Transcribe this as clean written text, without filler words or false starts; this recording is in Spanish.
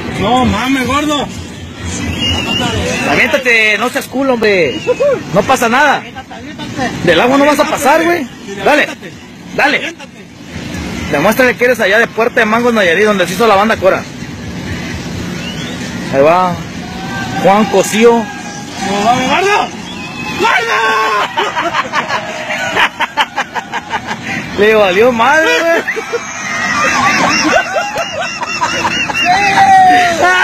No mames, gordo. Aviéntate, no seas culo, hombre. No pasa nada. Del agua no vas a pasar, güey. Dale, dale. Demuéstrale que eres allá de Puerta de Mangos, Nayarit, donde se hizo la banda Cora. Ahí va. Juan Cosío. No mames, gordo. ¡Gordo! Le valió madre, güey.